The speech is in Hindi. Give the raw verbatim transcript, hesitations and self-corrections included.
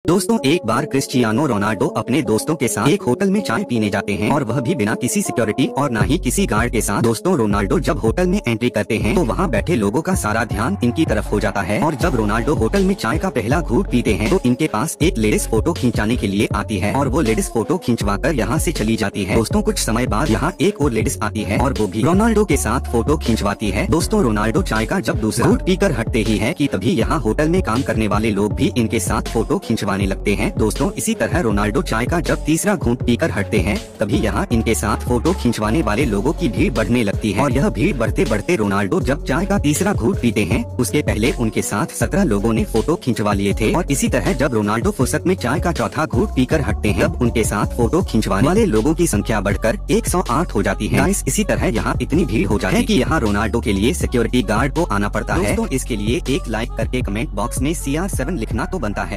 दोस्तों, एक बार क्रिस्टियानो रोनाल्डो अपने दोस्तों के साथ एक होटल में चाय पीने जाते हैं और वह भी बिना किसी सिक्योरिटी और ना ही किसी गार्ड के साथ। दोस्तों, रोनाल्डो जब होटल में एंट्री करते हैं तो वहाँ बैठे लोगों का सारा ध्यान इनकी तरफ हो जाता है और जब रोनाल्डो होटल में चाय का पहला घूंट पीते हैं तो इनके पास एक लेडीज फोटो खींचाने के लिए आती है और वो लेडीज फोटो खींचवा कर यहाँ से चली जाती है। दोस्तों, कुछ समय बाद यहाँ एक और लेडीज आती है और वो भी रोनाल्डो के साथ फोटो खींचवाती है। दोस्तों, रोनाल्डो चाय का जब दूसरा घूंट पीकर हटते ही है कि तभी यहाँ होटल में काम करने वाले लोग भी इनके साथ फोटो खिंचवाने लगते हैं। दोस्तों, इसी तरह रोनाल्डो चाय का जब तीसरा घूंट पीकर हटते हैं तभी यहाँ इनके साथ फोटो खिंचवाने वाले लोगों की भीड़ बढ़ने लगती है और यह भीड़ बढ़ते बढ़ते रोनाल्डो जब चाय का तीसरा घूंट पीते हैं उसके पहले उनके साथ सत्रह लोगों ने फोटो खिंचवा लिए थे और इसी तरह जब रोनाल्डो फुर्सत में चाय का चौथा घूंट पीकर हटते हैं तब उनके साथ फोटो खिंचवाने वाले लोगों की संख्या बढ़कर एक सौ आठ हो जाती है। गाइस, इसी तरह यहाँ इतनी भीड़ हो जाती है कि यहाँ रोनाल्डो के लिए सिक्योरिटी गार्ड को आना पड़ता है। दोस्तों, इसके लिए एक लाइक करके कमेंट बॉक्स में सी आर सेवन लिखना तो बनता है।